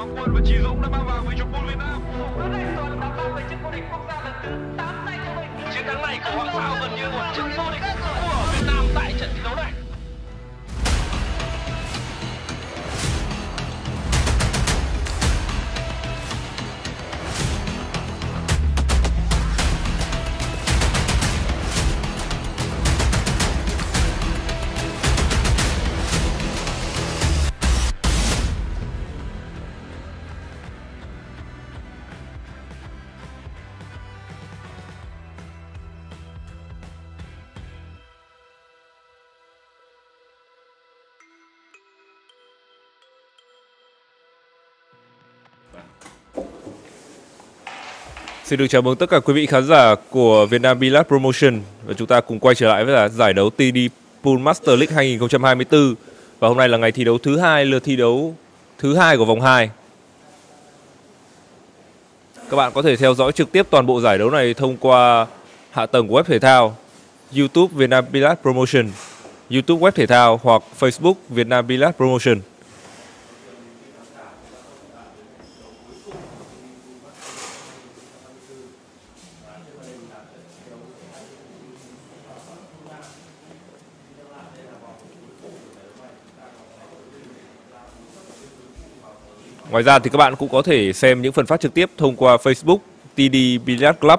Hoàng Quân và Chí Dũng đã mang vàng về cho Bull Việt Nam. Bữa nay toàn là mang về chức vô địch quốc gia lần thứ 8 tay cho mình. Chiến thắng này của Hoàng Sao gần như một chức vô địch của Việt Nam tại trận thi đấu này. Xin được chào mừng tất cả quý vị khán giả của Vietnam Billiard Promotion và chúng ta cùng quay trở lại với giải đấu TD Pool Master League 2024 và hôm nay là ngày thi đấu thứ hai, lượt thi đấu thứ hai của vòng 2. Các bạn có thể theo dõi trực tiếp toàn bộ giải đấu này thông qua hạ tầng của web thể thao YouTube Vietnam Billiard Promotion, YouTube web thể thao hoặc Facebook Vietnam Billiard Promotion. Ngoài ra thì các bạn cũng có thể xem những phần phát trực tiếp thông qua Facebook TD Billiard Club.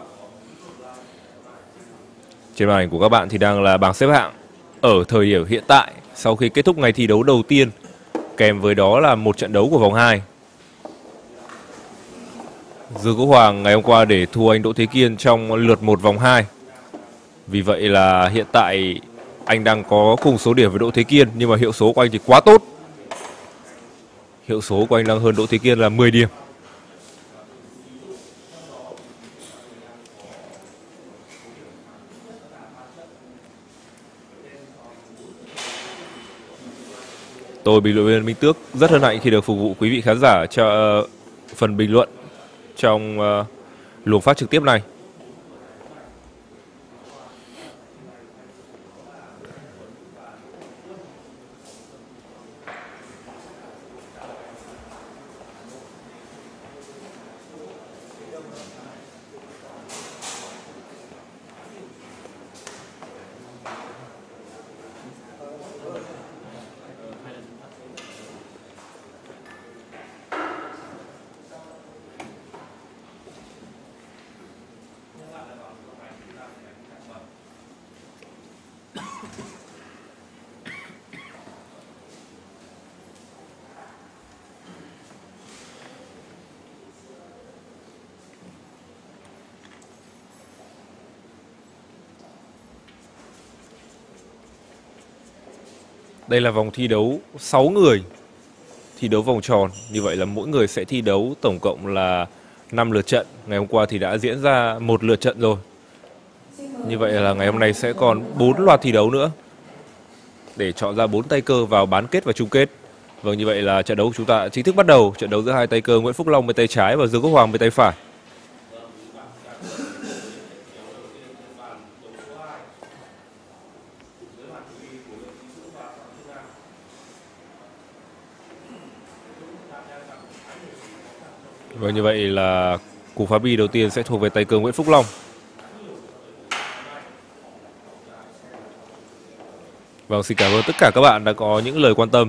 Trên màn ảnh của các bạn thì đang là bảng xếp hạng ở thời điểm hiện tại sau khi kết thúc ngày thi đấu đầu tiên, kèm với đó là một trận đấu của vòng 2. Dương Quốc Hoàng ngày hôm qua để thua anh Đỗ Thế Kiên trong lượt 1 vòng 2. Vì vậy là hiện tại anh đang có cùng số điểm với Đỗ Thế Kiên, nhưng mà hiệu số của anh thì quá tốt. Hiệu số của anh đang hơn Đỗ Thế Kiên là 10 điểm. Tôi, bình luận viên Minh Tước, rất hân hạnh khi được phục vụ quý vị khán giả cho phần bình luận trong luồng phát trực tiếp này. Đây là vòng thi đấu 6 người, thi đấu vòng tròn. Như vậy là mỗi người sẽ thi đấu tổng cộng là 5 lượt trận. Ngày hôm qua thì đã diễn ra 1 lượt trận rồi. Như vậy là ngày hôm nay sẽ còn 4 loạt thi đấu nữa để chọn ra 4 tay cơ vào bán kết và chung kết. Vâng, như vậy là trận đấu của chúng ta chính thức bắt đầu. Trận đấu giữa hai tay cơ Nguyễn Phúc Long bên tay trái và Dương Quốc Hoàng bên tay phải. Vâng, như vậy là cú phá bi đầu tiên sẽ thuộc về tay cơ Nguyễn Phúc Long. Vâng, xin cảm ơn tất cả các bạn đã có những lời quan tâm.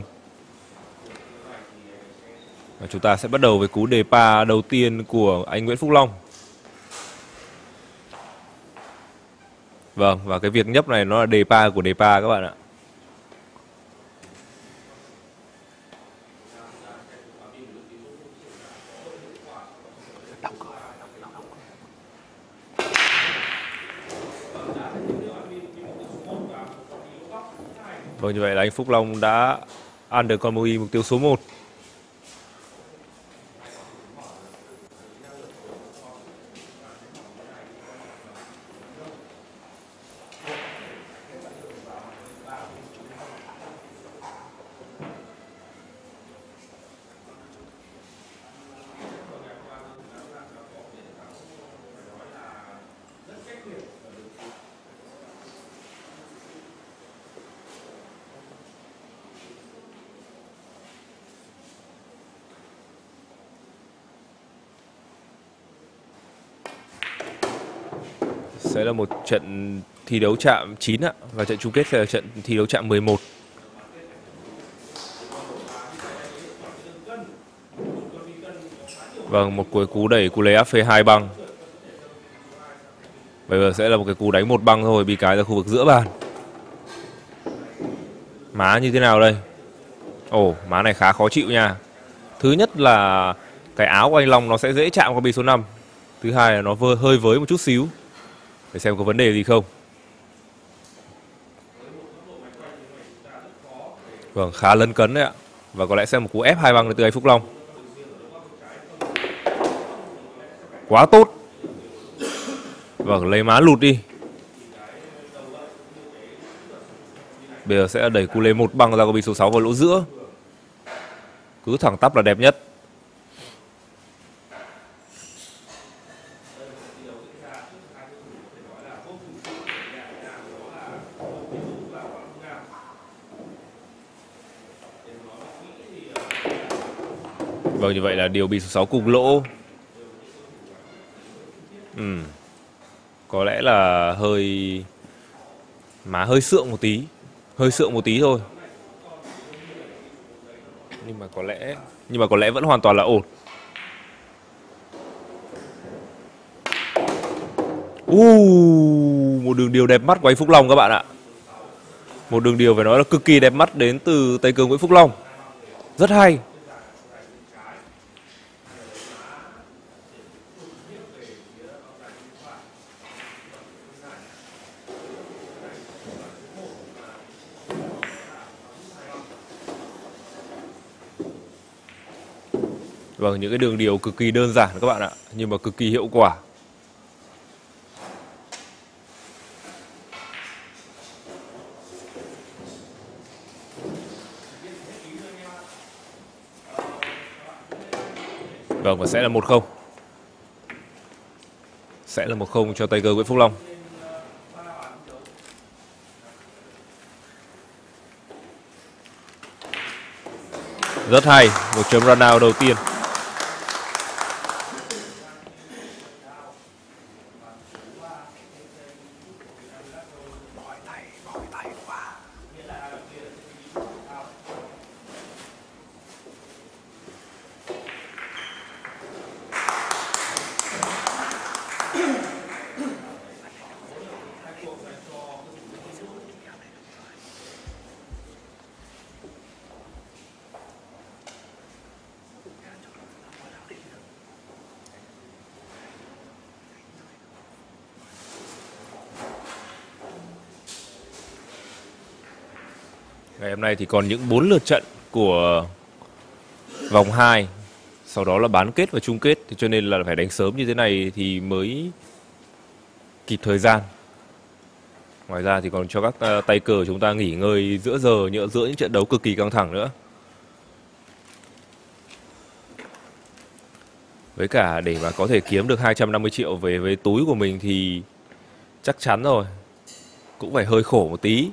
Và chúng ta sẽ bắt đầu với cú đề pa đầu tiên của anh Nguyễn Phúc Long. Vâng, và cái việc nhấp này nó là đề pa của đề pa các bạn ạ. Vâng, như vậy là anh Phúc Long đã ăn được con mui mục tiêu số 1. sẽ là một trận thi đấu chạm 9 ạ, và trận chung kết sẽ là trận thi đấu chạm 11. Vâng, một cuối cú đẩy cú layup phê 2 băng. Bây giờ sẽ là một cái cú đánh 1 băng thôi, bị cái ra khu vực giữa bàn. Má như thế nào đây? Ồ, má này khá khó chịu nha. Thứ nhất là cái áo của anh Long nó sẽ dễ chạm qua bi số 5. Thứ hai là nó hơi với một chút xíu. Để xem có vấn đề gì không. Vâng, khá lấn cấn đấy ạ. Và có lẽ sẽ một cú ép 2 băng từ anh Phúc Long. Quá tốt. Vâng, lấy má lụt đi. Bây giờ sẽ đẩy cú lê 1 băng ra qua bi số 6 vào lỗ giữa. Cứ thẳng tắp là đẹp nhất. Vâng, như vậy là điều bi số 6 cùng lỗ. Có lẽ là má hơi sượng một tí. Hơi sượng một tí thôi. Nhưng mà có lẽ vẫn hoàn toàn là ổn. Một đường điều đẹp mắt của anh Phúc Long các bạn ạ. Một đường điều phải nói là cực kỳ đẹp mắt đến từ tay cờ Nguyễn Phúc Long. Rất hay. Vâng, những cái đường điều cực kỳ đơn giản các bạn ạ, nhưng mà cực kỳ hiệu quả. Vâng, và sẽ là 1-0. Sẽ là 1-0 cho tay cờ Nguyễn Phúc Long. Rất hay, một chấm run out đầu tiên. Ngày hôm nay thì còn những 4 lượt trận của vòng 2. Sau đó là bán kết và chung kết. Cho nên là phải đánh sớm như thế này thì mới kịp thời gian. Ngoài ra thì còn cho các tay cờ chúng ta nghỉ ngơi giữa giờ, giữa những trận đấu cực kỳ căng thẳng nữa. Với cả để mà có thể kiếm được 250 triệu về với túi của mình thì chắc chắn rồi, cũng phải hơi khổ một tí.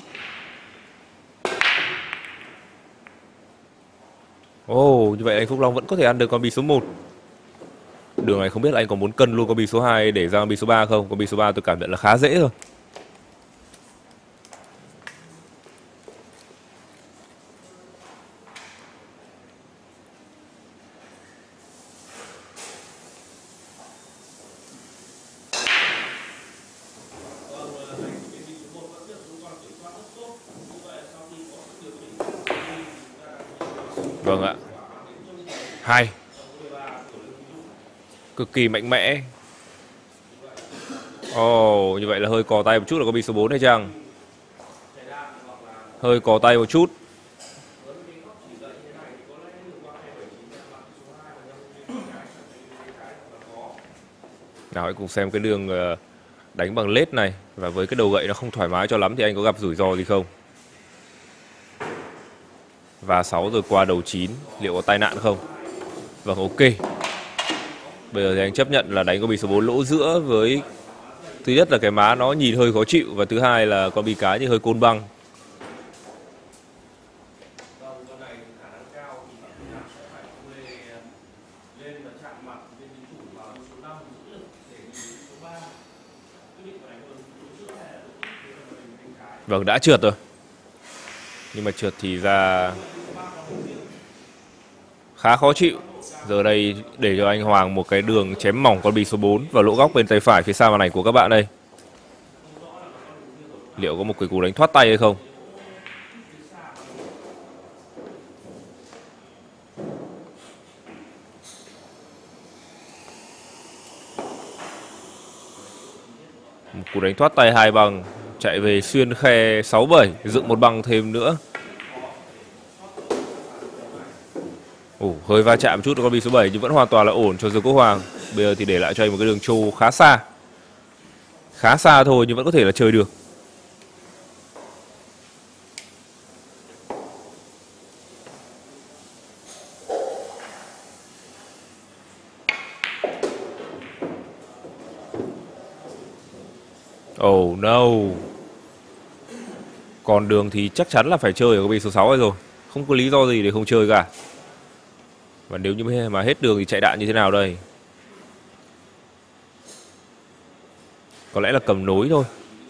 Như vậy anh Phúc Long vẫn có thể ăn được con bi số 1. Đường này không biết là anh có muốn cân luôn con bi số 2 để ra con bi số 3 không? Con bi số 3 tôi cảm nhận là khá dễ rồi. Vâng ạ. Hay. Cực kỳ mạnh mẽ. Như vậy là hơi cò tay một chút là có bi số 4 hay chăng? Hơi cò tay một chút. Nào hãy cùng xem cái đường đánh bằng lết này. Và với cái đầu gậy nó không thoải mái cho lắm thì anh có gặp rủi ro gì không? Và 6 rồi qua đầu 9, liệu có tai nạn không? Vâng, ok. Bây giờ thì anh chấp nhận là đánh con bi số 4 lỗ giữa với... Thứ nhất là cái má nó nhìn hơi khó chịu, và thứ hai là con bi cái thì hơi côn băng. Vâng, đã trượt rồi. Nhưng mà trượt thì ra khá khó chịu. Giờ đây để cho anh Hoàng một cái đường chém mỏng con bi số 4 vào lỗ góc bên tay phải phía sau màn ảnh của các bạn đây. Liệu có một cái cú đánh thoát tay hay không? Một cú đánh thoát tay 2 bằng, chạy về xuyên khe 6-7, dựng một bằng thêm nữa. Hơi va chạm một chút với con bi số 7 nhưng vẫn hoàn toàn là ổn cho Dương Quốc Hoàng. Bây giờ thì để lại cho anh một cái đường trâu khá xa. Khá xa thôi nhưng vẫn có thể là chơi được. Oh no. Còn đường thì chắc chắn là phải chơi ở con bi số 6 rồi. Không có lý do gì để không chơi cả. Và nếu như mà hết đường thì chạy đạn như thế nào đây? Có lẽ là cầm nối thôi.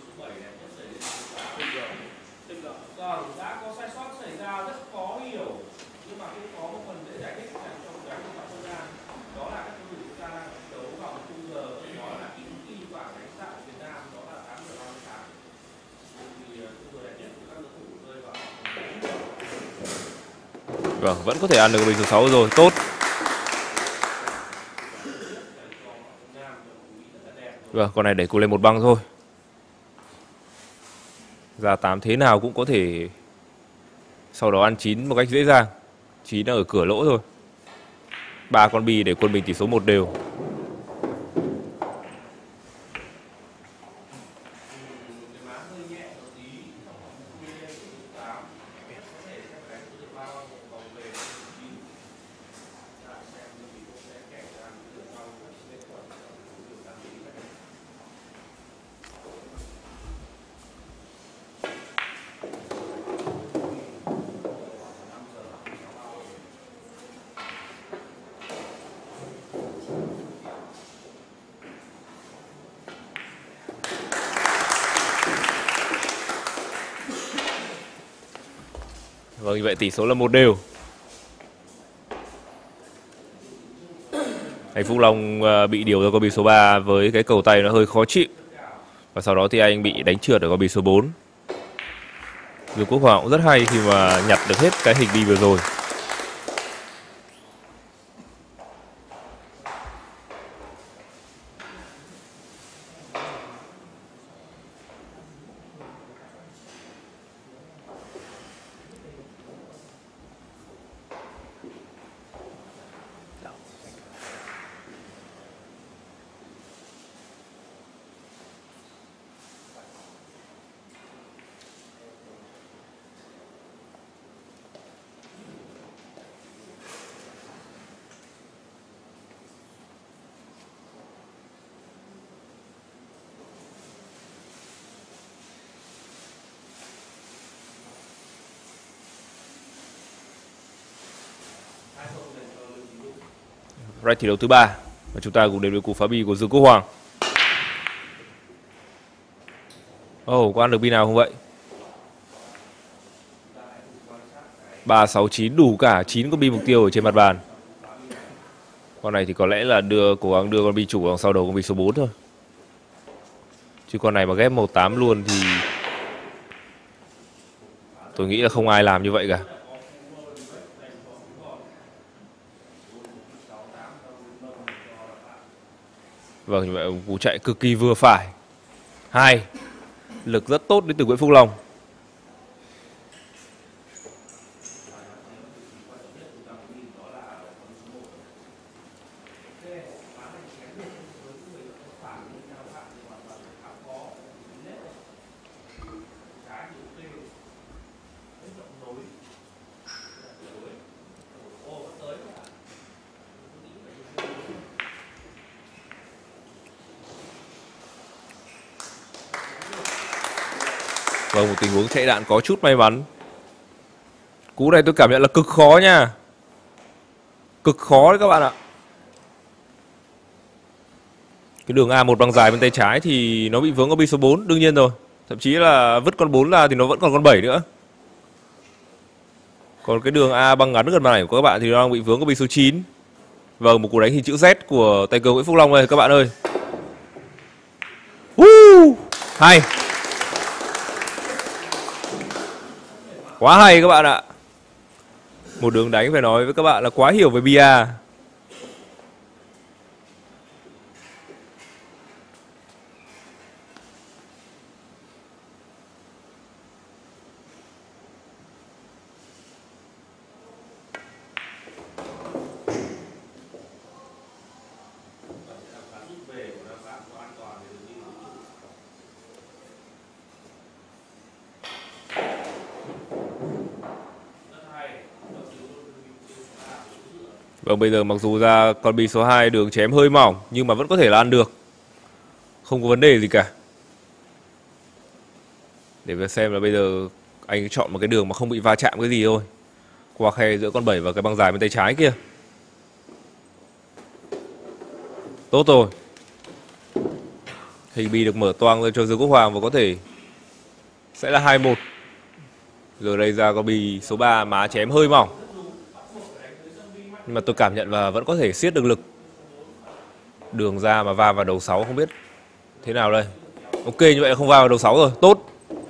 Vâng, vẫn có thể ăn được con bi số 6 rồi, tốt. Vâng, con này đẩy cô lên một băng thôi. Ra 8 thế nào cũng có thể sau đó ăn 9 một cách dễ dàng. 9 đang ở cửa lỗ rồi. 3 con bi để quân bình tỷ số 1 đều. Vâng, như vậy tỷ số là 1 đều. Anh Phúc Long bị điều ra con bi số 3 với cái cầu tay nó hơi khó chịu. Và sau đó thì anh bị đánh trượt ở con bi số 4. Dương Quốc Hoàng cũng rất hay khi mà nhặt được hết cái hình bi vừa rồi. Right thi đấu thứ 3 và chúng ta cùng đến với cú phá bi của Dương Quốc Hoàng. Có ăn được bi nào không vậy? 3, 6, 9 đủ cả 9 con bi mục tiêu ở trên mặt bàn. Con này thì có lẽ là cố gắng đưa con bi chủ đằng sau đầu con bi số 4 thôi. Chứ con này mà ghép 1-8 luôn thì tôi nghĩ là không ai làm như vậy cả. Vâng, như vậy cú chạy cực kỳ vừa phải. 2. Lực rất tốt đến từ Nguyễn Phúc Long. Vâng, một tình huống chạy đạn có chút may mắn. Cú này tôi cảm nhận là cực khó nha. Cực khó đấy các bạn ạ. Cái đường A1 bằng dài bên tay trái thì nó bị vướng con bi số 4 đương nhiên rồi. Thậm chí là vứt con 4 ra thì nó vẫn còn con 7 nữa. Còn cái đường A băng ngắn gần màn ảnh của các bạn thì nó đang bị vướng con bi số 9. Vâng, một cú đánh hình chữ Z của tay cờ Nguyễn Phúc Long đây các bạn ơi. Hay. Quá hay các bạn ạ. Một đường đánh phải nói với các bạn là quá hiểu về bia. Vâng, bây giờ mặc dù ra con bi số 2 đường chém hơi mỏng nhưng mà vẫn có thể là ăn được. Không có vấn đề gì cả. Để về xem là bây giờ anh chọn một cái đường mà không bị va chạm cái gì thôi. Qua khe giữa con 7 và cái băng dài bên tay trái kia. Tốt rồi. Hình bi được mở toang ra cho Dương Quốc Hoàng và có thể sẽ là 2-1. Giờ đây ra con bi số 3 má chém hơi mỏng. Nhưng mà tôi cảm nhận và vẫn có thể siết được lực. Đường ra mà va vào đầu 6 không biết thế nào đây. Ok, như vậy là không va vào đầu 6 rồi, tốt.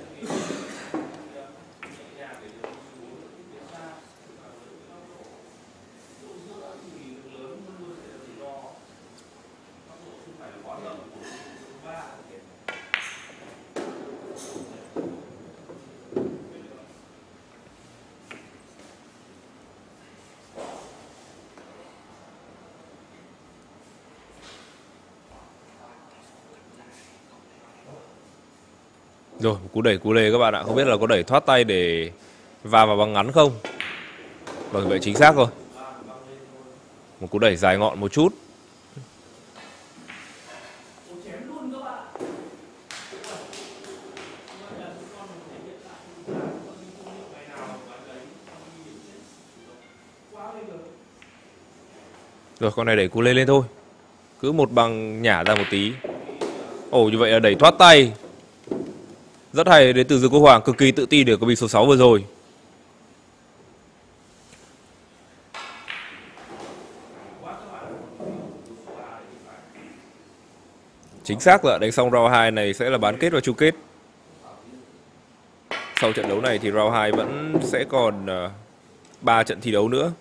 Rồi, cú đẩy cú lê các bạn ạ. Không biết là có đẩy thoát tay để va vào băng ngắn không. Vâng, vậy chính xác rồi. Một cú đẩy dài ngọn một chút. Rồi, con này đẩy cú lê lên thôi. Cứ một bằng nhả ra một tí. Ồ, như vậy là đẩy thoát tay. Rất hay đến từ Dương Quốc Hoàng, cực kỳ tự tin được con bi số 6 vừa rồi. Chính xác là đánh xong round 2 này sẽ là bán kết và chung kết. Sau trận đấu này thì round 2 vẫn sẽ còn 3 trận thi đấu nữa.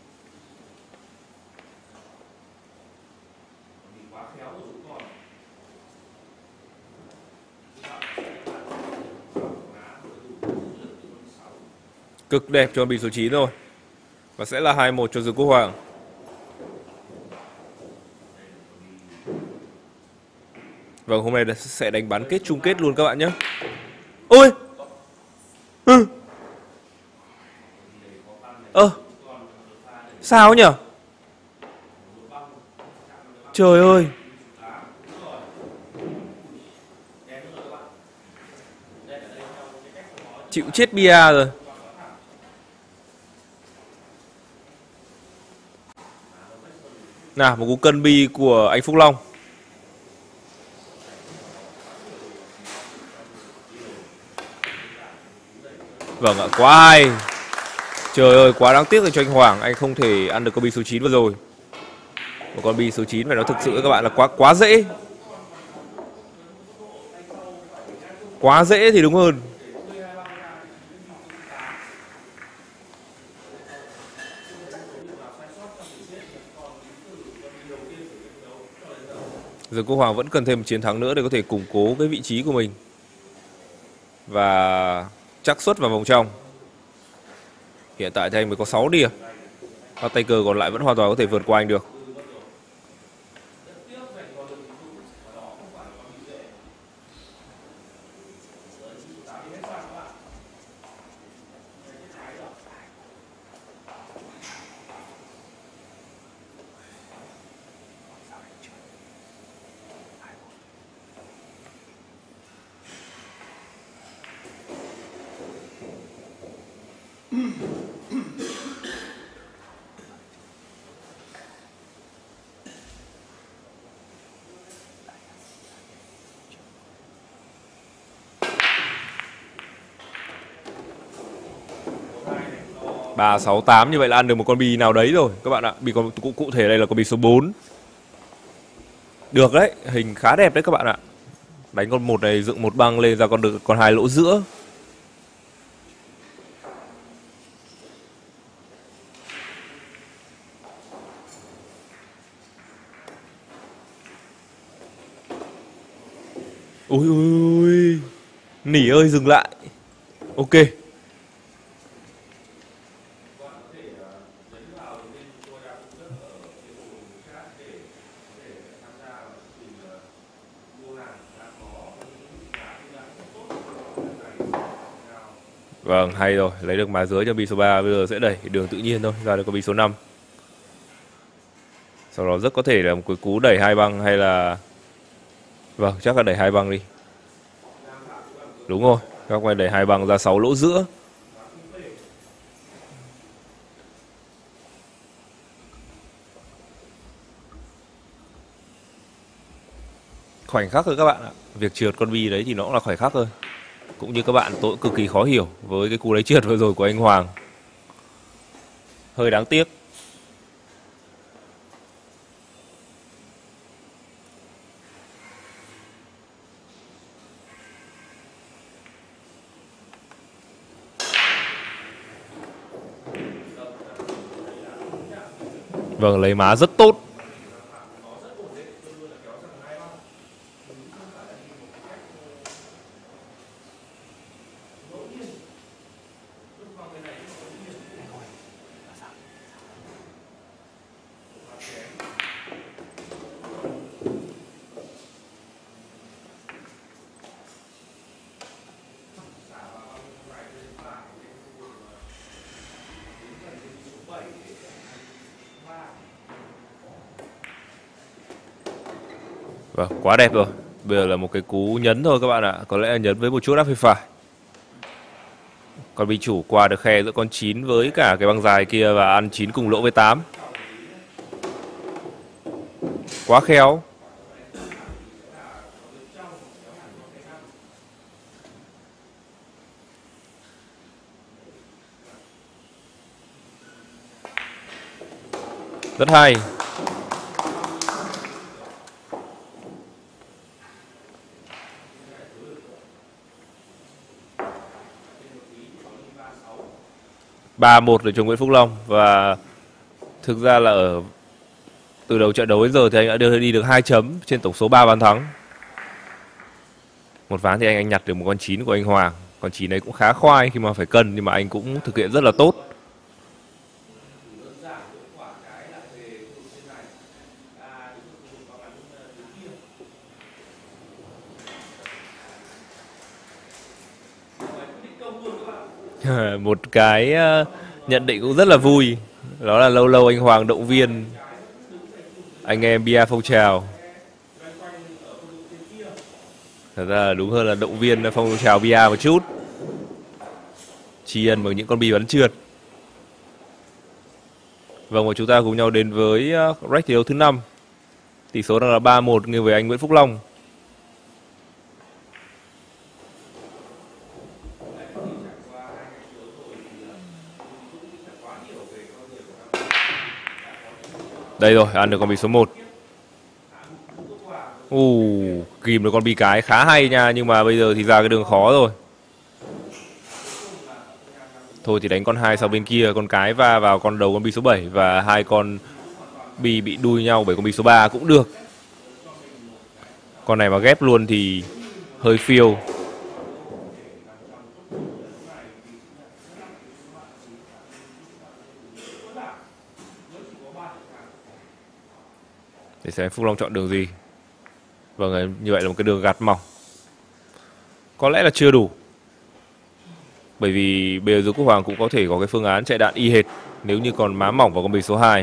Cực đẹp cho bi số 9 rồi. Và sẽ là 2-1 cho Dương Quốc Hoàng. Vâng, hôm nay sẽ đánh bán kết chung kết luôn các bạn nhé. Ôi! Sao nhỉ? Trời ơi! Chịu chết bia rồi. Nào, một cú cân bi của anh Phúc Long. Vâng ạ, quá hay. Trời ơi, quá đáng tiếc cho anh Hoàng. Anh không thể ăn được con bi số 9 vừa rồi. Một con bi số 9 phải nói thực sự các bạn là quá dễ. Quá dễ thì đúng hơn. Dương Quốc Hoàng vẫn cần thêm một chiến thắng nữa để có thể củng cố cái vị trí của mình và xác suất vào vòng trong. Hiện tại thì anh mới có 6 điểm. Và tay cờ còn lại vẫn hoàn toàn có thể vượt qua anh được. 368 như vậy là ăn được một con bì nào đấy rồi các bạn ạ. Bì còn cụ thể đây là con bì số 4. Được đấy, hình khá đẹp đấy các bạn ạ. Đánh con 1 này dựng một băng lên ra con được con 2 lỗ giữa. Ôi ôi ôi. Nỉ ơi dừng lại. Ok. Vâng, hay rồi, lấy được má dưới cho bì số 3, bây giờ sẽ đẩy đường tự nhiên thôi, ra được con bì số 5. Sau đó rất có thể là một cái cú đẩy 2 băng hay là... Vâng, chắc là đẩy 2 băng đi. Đúng rồi, các bạn đẩy 2 băng ra 6 lỗ giữa. Khoảnh khắc thôi các bạn ạ. Việc trượt con bì đấy thì nó cũng là khoảnh khắc thôi. Cũng như các bạn, tôi cực kỳ khó hiểu với cái cú đấy trượt vừa rồi của anh Hoàng. Hơi đáng tiếc. Vâng, lấy má rất tốt. Vâng, quá đẹp rồi. Bây giờ là một cái cú nhấn thôi các bạn ạ. Có lẽ là nhấn với một chút áp phích phải. Con bì chủ qua được khe giữa con 9 với cả cái băng dài kia và ăn 9 cùng lỗ với 8. Quá khéo. Rất hay. Ba một để cho Nguyễn Phúc Long. Và thực ra là từ đầu trận đấu đến giờ thì anh đã đưa đi được 2 chấm trên tổng số 3 bàn thắng. Một ván thì anh nhặt được một con 9 của anh Hoàng. Con 9 ấy cũng khá khoai khi mà phải cân, nhưng mà anh cũng thực hiện rất là tốt. Một cái nhận định cũng rất là vui. Đó là lâu lâu anh Hoàng động viên anh em bia phong trào. Thật ra là đúng hơn là động viên phong trào bia một chút. Tri ân bằng những con bì bắn trượt. Vâng, và chúng ta cùng nhau đến với rack thi đấu thứ 5. Tỷ số đang là 3-1 nghiêng về anh Nguyễn Phúc Long. Đây rồi, ăn được con bì số 1. Kìm được con bì cái khá hay nha, nhưng mà bây giờ thì ra cái đường khó rồi. Thôi thì đánh con 2 sau bên kia, con cái va vào con đầu con bì số 7 và hai con bì bị đuôi nhau bởi con bì số 3 cũng được. Con này mà ghép luôn thì hơi phiêu. Để xem Phúc Long chọn đường gì. Vâng, như vậy là một cái đường gạt mỏng. Có lẽ là chưa đủ. Bởi vì bây giờ Dương Quốc Hoàng cũng có thể có cái phương án chạy đạn y hệt nếu như còn má mỏng vào con bì số 2.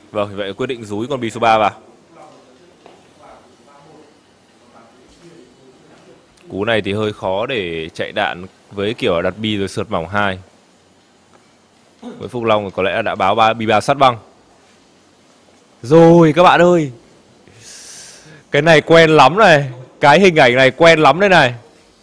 Vâng, vậy quyết định dúi con bi số 3 vào. Cú này thì hơi khó để chạy đạn với kiểu đặt bi rồi sượt mỏng 2. Với Phúc Long có lẽ đã báo bi 3 sát băng. Rồi các bạn ơi. Cái này quen lắm này. Cái hình ảnh này quen lắm đây này.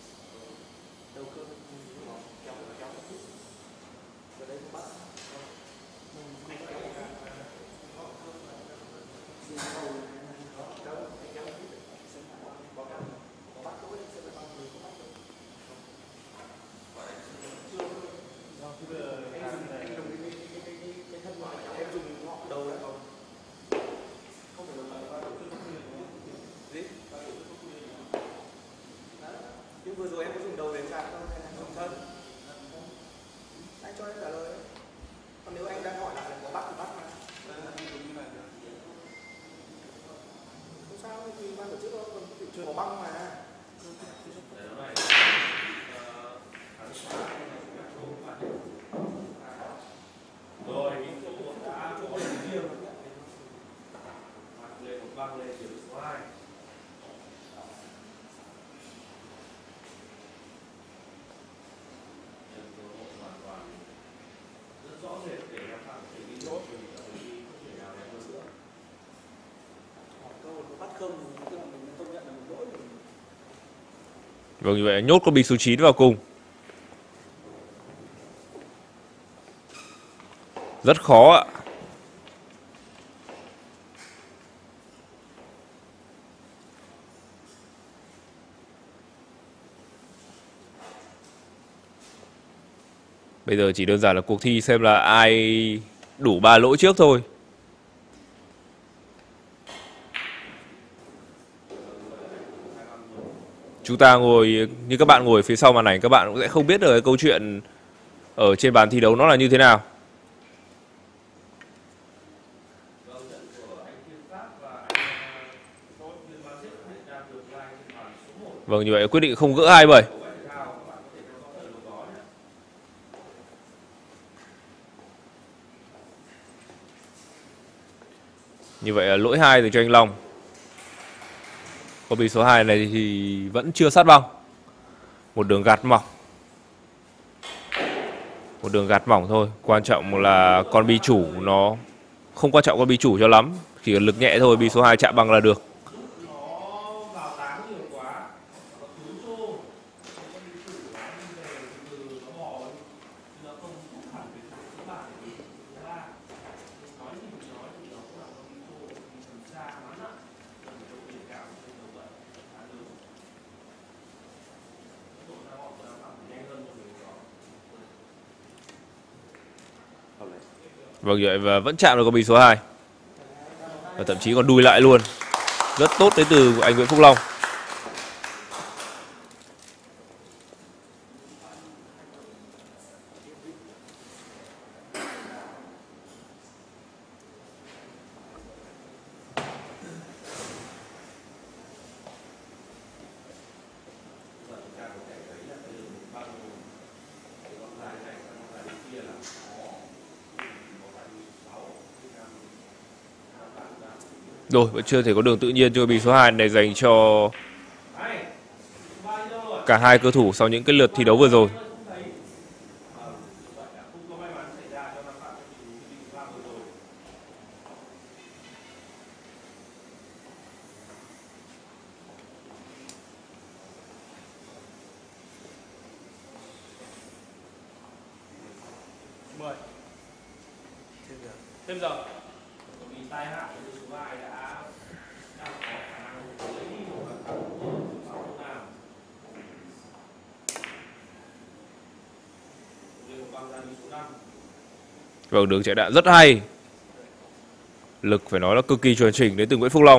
Nhưng vừa rồi em có dùng đầu để chạm không hay là dùng thân? Anh cho em trả lời. Còn nếu anh đang hỏi lại là có bắt thì bắt mà. Không sao thì ban tổ chức nó còn thị trường có băng mà. Rồi, những chỗ đã chỗ để riêng. Lên một băng lên điểm số 2. Vâng, như vậy nhốt con bi số 9 vào cùng. Rất khó ạ. Bây giờ chỉ đơn giản là cuộc thi xem là ai đủ 3 lỗ trước thôi. Chúng ta ngồi, như các bạn ngồi phía sau màn ảnh, các bạn cũng sẽ không biết được cái câu chuyện ở trên bàn thi đấu nó là như thế nào. Vâng, như vậy quyết định không gỡ 2-7. Như vậy là lỗi 2 dành cho anh Long. Con bi số 2 này thì vẫn chưa sát băng. Một đường gạt mỏng. Một đường gạt mỏng thôi. Quan trọng là con bi chủ nó không quan trọng con bi chủ cho lắm. Chỉ cần lực nhẹ thôi, bi số 2 chạm băng là được. Vâng, vậy và vẫn chạm được con bi số 2. Và thậm chí còn đùi lại luôn. Rất tốt đến từ anh Nguyễn Phúc Long. Rồi, vẫn chưa thể có đường tự nhiên cho bi số 2 này dành cho cả hai cơ thủ sau những cái lượt thi đấu vừa rồi. Thêm giờ. Vì tai nạn của số 2 đã có khả năng lấy đi một cả sáu nào. Lên một băng ra đi số 5. Vâng, đường chạy đạn rất hay. Lực phải nói là cực kỳ chuẩn chỉnh đến từ Nguyễn Phúc Long.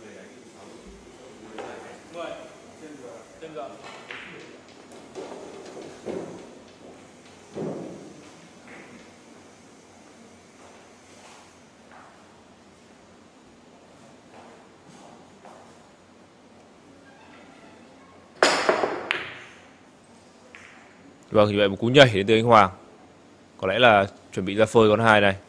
Thêm giờ. Vâng, như vậy một cú nhảy đến từ anh Hoàng. Có lẽ là chuẩn bị ra phơi con 2 này.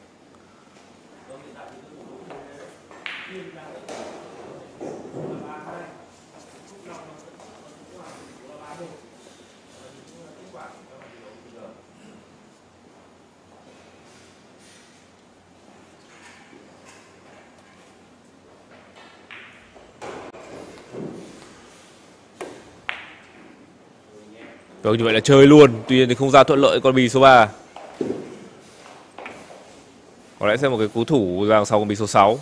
Vâng, như vậy là chơi luôn. Tuy nhiên thì không ra thuận lợi con bì số 3. Có lẽ sẽ một cái cú thủ vào sau con bì số 6.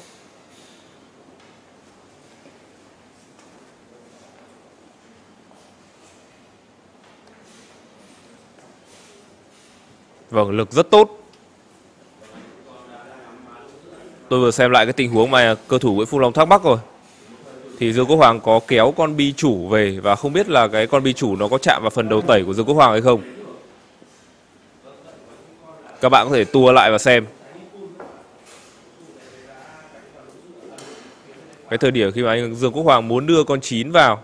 Vâng, lực rất tốt. Tôi vừa xem lại cái tình huống mà cơ thủ Nguyễn Phúc Long thắc mắc rồi. Thì Dương Quốc Hoàng có kéo con bi chủ về và không biết là cái con bi chủ nó có chạm vào phần đầu tẩy của Dương Quốc Hoàng hay không. Các bạn có thể tua lại và xem. Cái thời điểm khi mà anh Dương Quốc Hoàng muốn đưa con 9 vào.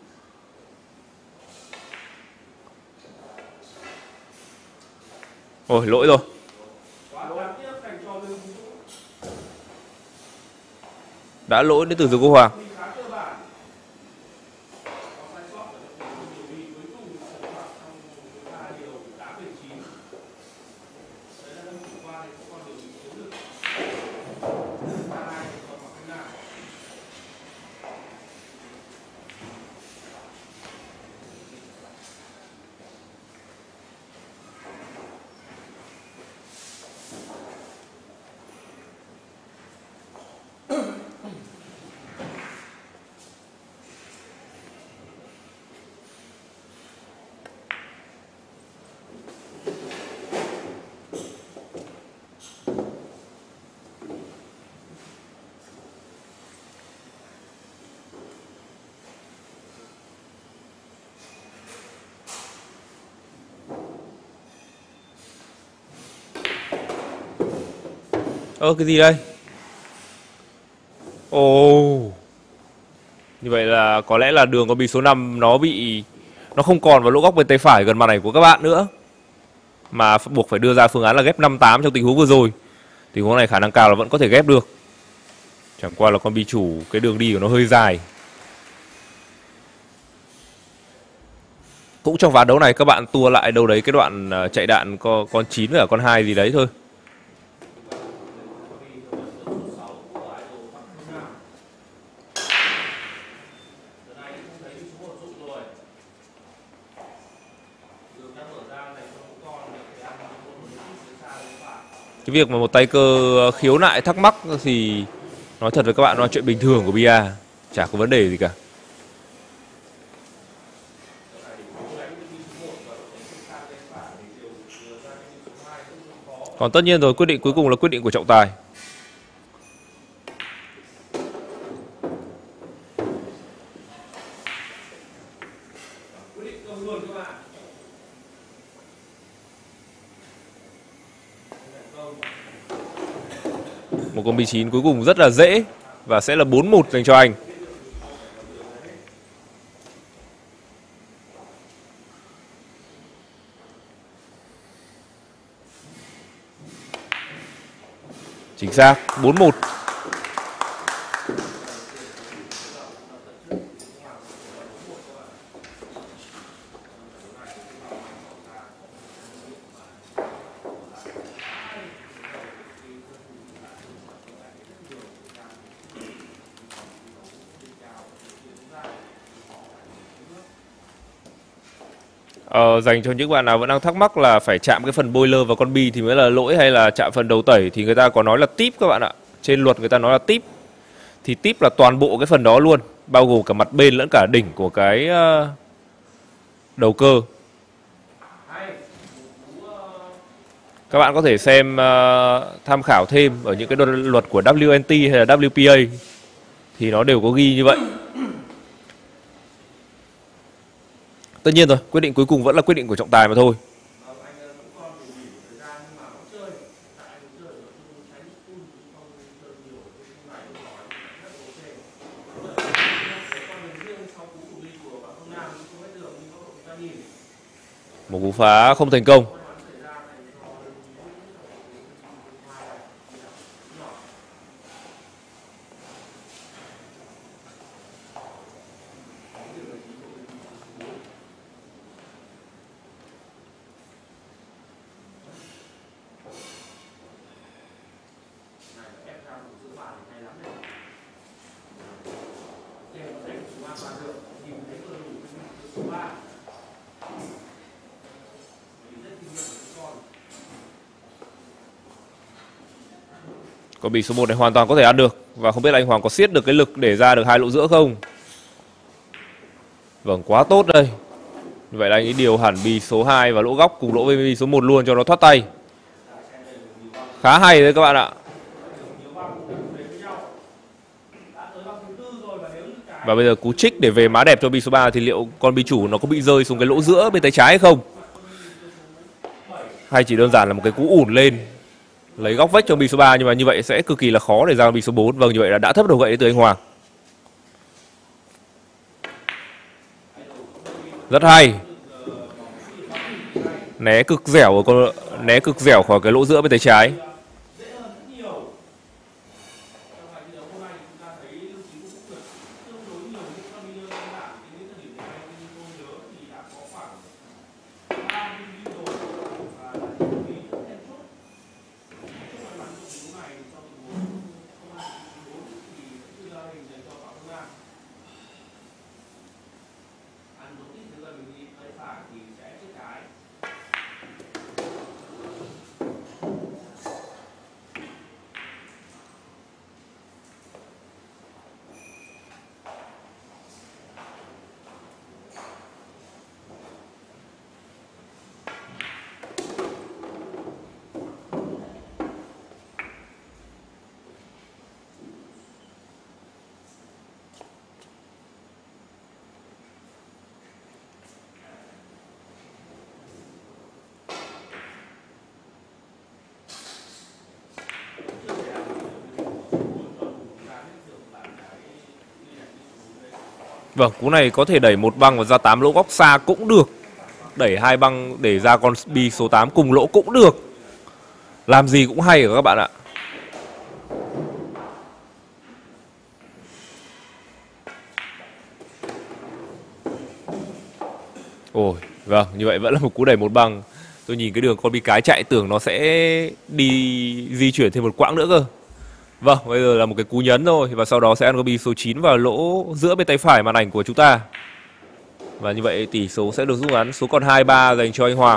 Ôi, lỗi rồi. Đã lỗi đến từ Dương Quốc Hoàng. Cái gì đây? Ồ. Như vậy là có lẽ là đường con bi số 5 nó không còn vào lỗ góc bên tay phải gần màn ảnh của các bạn nữa. Mà buộc phải đưa ra phương án là ghép 5-8 trong tình huống vừa rồi. Tình huống này khả năng cao là vẫn có thể ghép được. Chẳng qua là con bi chủ cái đường đi của nó hơi dài. Cũng trong ván đấu này các bạn tua lại đâu đấy cái đoạn chạy đạn con 9 với cả con 2 gì đấy thôi. Cái việc mà một tay cơ khiếu nại thắc mắc thì nói thật với các bạn, nó là chuyện bình thường của bia, chả có vấn đề gì cả. Còn tất nhiên rồi, quyết định cuối cùng là quyết định của trọng tài. Một con bi 9 cuối cùng rất là dễ và sẽ là 4-1 dành cho anh. Chính xác, 4-1. Dành cho những bạn nào vẫn đang thắc mắc là phải chạm cái phần boiler vào con bi thì mới là lỗi hay là chạm phần đầu tẩy, thì người ta có nói là tip các bạn ạ. Trên luật người ta nói là tip. Thì tip là toàn bộ cái phần đó luôn, bao gồm cả mặt bên lẫn cả đỉnh của cái đầu cơ. Các bạn có thể xem tham khảo thêm ở những cái luật của WNT hay là WPA thì nó đều có ghi như vậy. Tất nhiên rồi, quyết định cuối cùng vẫn là quyết định của trọng tài mà thôi. Một cú phá không thành công. Con bì số 1 này hoàn toàn có thể ăn được. Và không biết là anh Hoàng có siết được cái lực để ra được hai lỗ giữa không? Vâng, quá tốt đây. Như vậy là anh ấy điều hẳn bì số 2 và lỗ góc cùng lỗ với bì số 1 luôn cho nó thoát tay. Khá hay đấy các bạn ạ. Và bây giờ cú trích để về má đẹp cho bì số 3 thì liệu con bì chủ nó có bị rơi xuống cái lỗ giữa bên tay trái hay không? Hay chỉ đơn giản là một cái cú ủn lên lấy góc vách cho bì số 3, nhưng mà như vậy sẽ cực kỳ là khó để ra bì số 4. Vâng, như vậy là đã thấp đầu gậy từ anh Hoàng. Rất hay. Né cực dẻo khỏi cái lỗ giữa bên tay trái. Vâng, cú này có thể đẩy một băng và ra 8 lỗ góc xa cũng được. Đẩy hai băng để ra con bi số 8 cùng lỗ cũng được. Làm gì cũng hay các bạn ạ. Ôi, vâng, như vậy vẫn là một cú đẩy một băng. Tôi nhìn cái đường con bi cái chạy tưởng nó sẽ đi di chuyển thêm một quãng nữa cơ. Vâng, bây giờ là một cái cú nhấn thôi. Và sau đó sẽ ăn con bi số 9 vào lỗ giữa bên tay phải màn ảnh của chúng ta. Và như vậy tỷ số sẽ được rút ngắn số còn 2-3 dành cho anh Hoàng.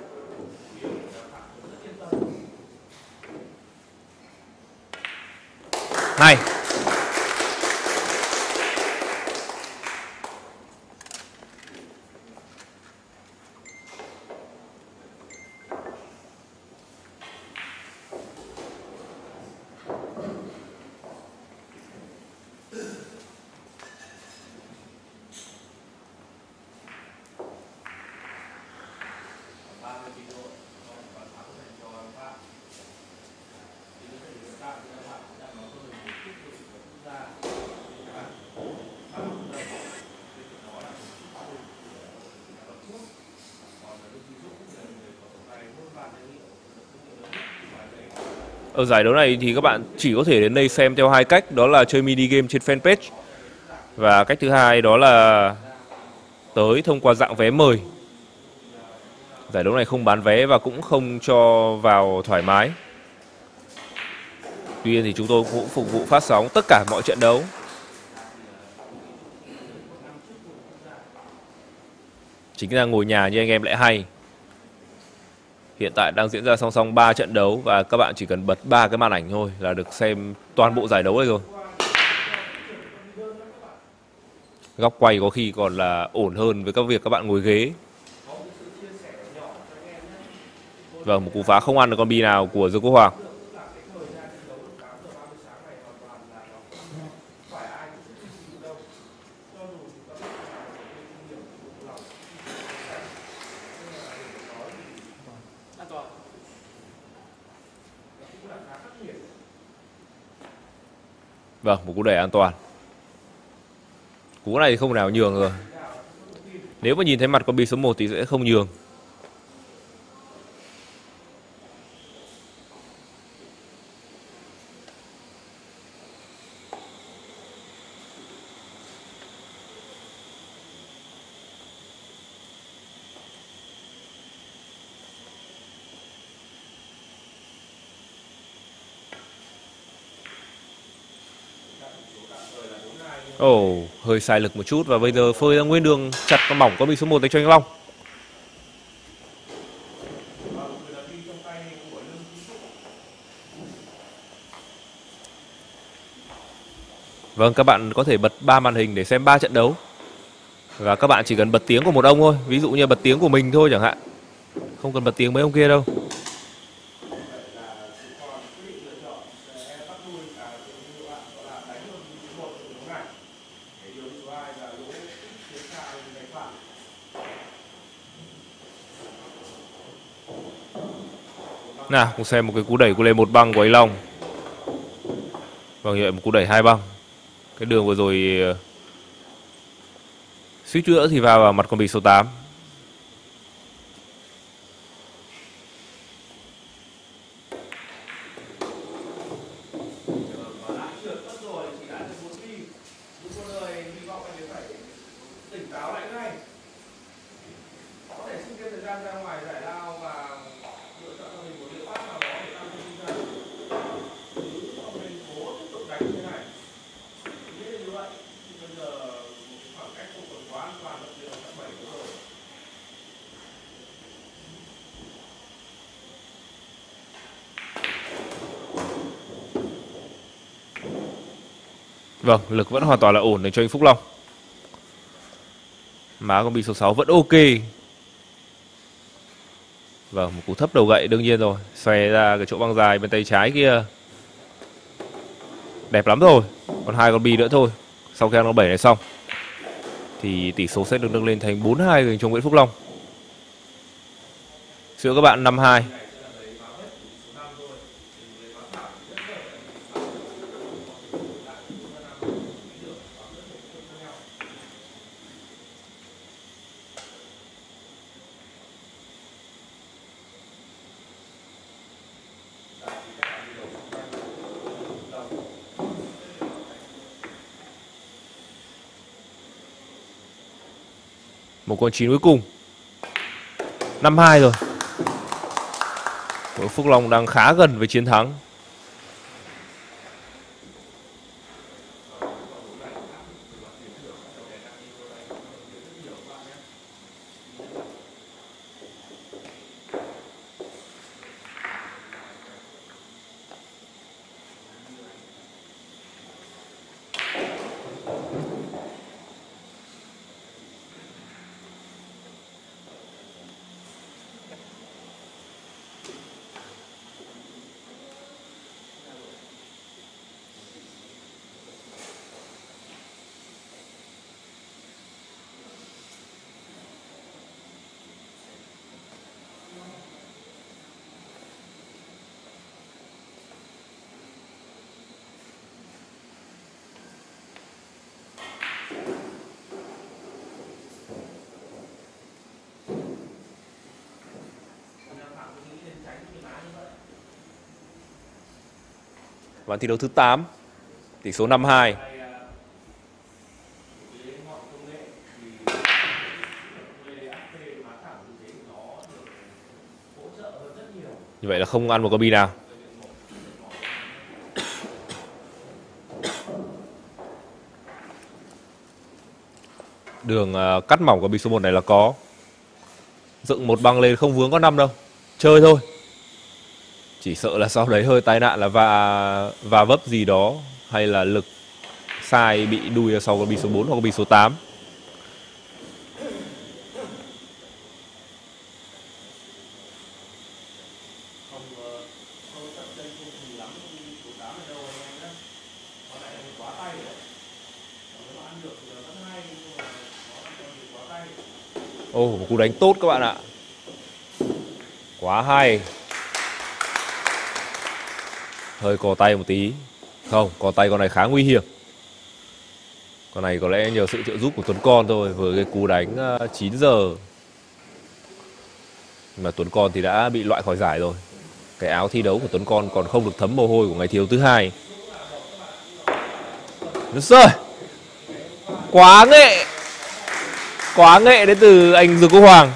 Hay. Ở giải đấu này thì các bạn chỉ có thể đến đây xem theo hai cách. Đó là chơi mini game trên fanpage. Và cách thứ hai đó là tới thông qua dạng vé mời. Giải đấu này không bán vé và cũng không cho vào thoải mái. Tuy nhiên thì chúng tôi cũng phục vụ phát sóng tất cả mọi trận đấu. Chính là ngồi nhà như anh em lại hay. Hiện tại đang diễn ra song song 3 trận đấu và các bạn chỉ cần bật 3 cái màn ảnh thôi là được xem toàn bộ giải đấu này rồi. Góc quay có khi còn là ổn hơn với các việc các bạn ngồi ghế. Vâng, một cú phá không ăn được con bi nào của Dương Quốc Hoàng. Vâng, một cú đẩy an toàn. Cú này thì không nào nhường rồi. Nếu mà nhìn thấy mặt con bi số 1 thì sẽ không nhường. Ồ, hơi sai lực một chút và bây giờ phơi ra nguyên đường chặt con mỏng con bị số 1 dành cho anh Long. Vâng, các bạn có thể bật 3 màn hình để xem 3 trận đấu. Và các bạn chỉ cần bật tiếng của một ông thôi. Ví dụ như bật tiếng của mình thôi chẳng hạn. Không cần bật tiếng mấy ông kia đâu. Nào, cùng xem một cái cú đẩy cú lên một băng của anh Long. Vâng, như vậy một cú đẩy 2 băng. Cái đường vừa rồi suýt chút nữa thì vào mặt con bì số 8. Vâng, lực vẫn hoàn toàn là ổn để cho anh Phúc Long. Má con bì số 6 vẫn ok. Vâng, một cú thấp đầu gậy đương nhiên rồi. Xòe ra cái chỗ băng dài bên tay trái kia. Đẹp lắm rồi. Còn 2 con bì nữa thôi. Sau khi ăn con 7 này xong thì tỷ số sẽ được nâng lên thành 4-2 dành cho Nguyễn Phúc Long. Xin lỗi các bạn, 5-2. Một con 9 cuối cùng. 5-2 rồi. Nguyễn Phúc Long đang khá gần với chiến thắng. Ván thi đấu thứ 8. Tỷ số 5-2. Như vậy là không ăn một con bi nào. Đường cắt mỏng của bi số 1 này là có. Dựng một băng lên không vướng con 5 đâu. Chơi thôi. Chỉ sợ là sau đấy hơi tai nạn là va vấp gì đó, hay là lực sai bị đuôi ra sau con bi số 4 hoặc con bi số 8. Ồ, một cú đánh tốt các bạn ạ. Quá hay. Hơi cò tay một tí. Không, cò tay con này khá nguy hiểm. Con này có lẽ nhờ sự trợ giúp của Tuấn Con thôi. Với cái cú đánh 9 giờ. Mà Tuấn Con thì đã bị loại khỏi giải rồi. Cái áo thi đấu của Tuấn Con còn không được thấm mồ hôi của ngày thi đấu thứ 2. Được rồi. Quá nghệ. Quá nghệ đến từ anh Dương Quốc Hoàng.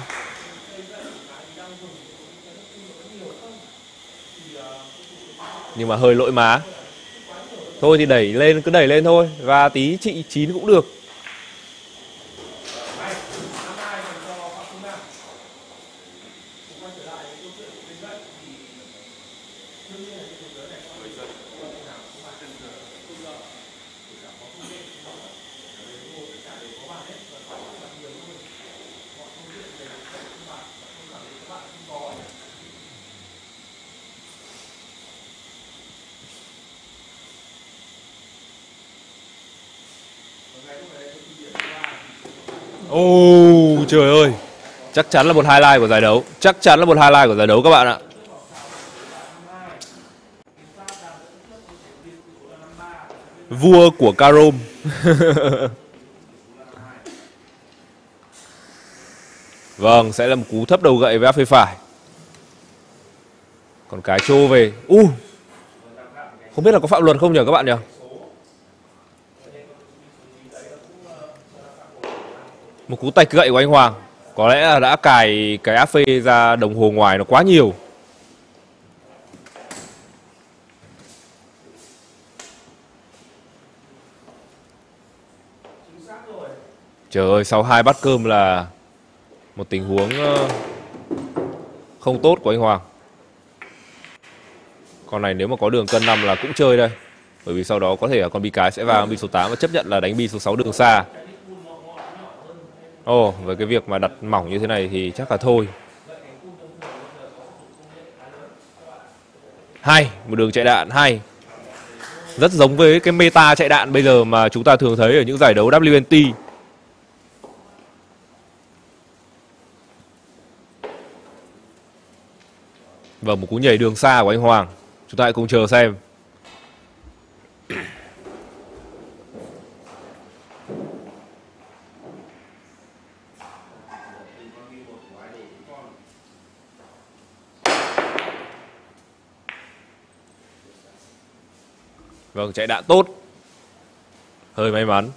Nhưng mà hơi lỗi má. Thôi thì đẩy lên, cứ đẩy lên thôi. Và tí chị 9 cũng được. Ồ, trời ơi. Chắc chắn là một highlight của giải đấu. Chắc chắn là một highlight của giải đấu các bạn ạ. Vua của Carom. Vâng, sẽ là một cú thấp đầu gậy với áp phê phải. Còn cái trô về. Không biết là có phạm luật không nhỉ các bạn nhỉ? Một cú tạch gậy của anh Hoàng. Có lẽ là đã cài cái áp phê ra đồng hồ ngoài nó quá nhiều. Trời ơi, sau 2 bát cơm là một tình huống không tốt của anh Hoàng. Con này nếu mà có đường cân 5 là cũng chơi đây. Bởi vì sau đó có thể là con bi cái sẽ vào bi số 8 và chấp nhận là đánh bi số 6 đường xa. Với cái việc mà đặt mỏng như thế này thì chắc là thôi. Hay, một đường chạy đạn hay. Rất giống với cái meta chạy đạn bây giờ mà chúng ta thường thấy ở những giải đấu WNT. Và một cú nhảy đường xa của anh Hoàng. Chúng ta hãy cùng chờ xem. Vâng, chạy đạn tốt. Hơi may mắn.